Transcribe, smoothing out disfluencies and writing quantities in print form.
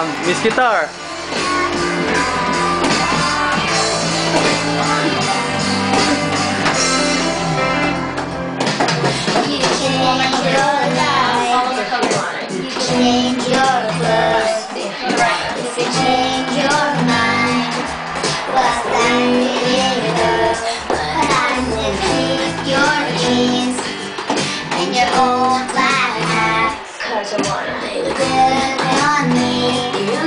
Miss Guitar. You change your life. You change your clothes. If you change your mind, what's that really good? But I will keep your jeans and your old black hat. 'Cause I wanna make it good on me.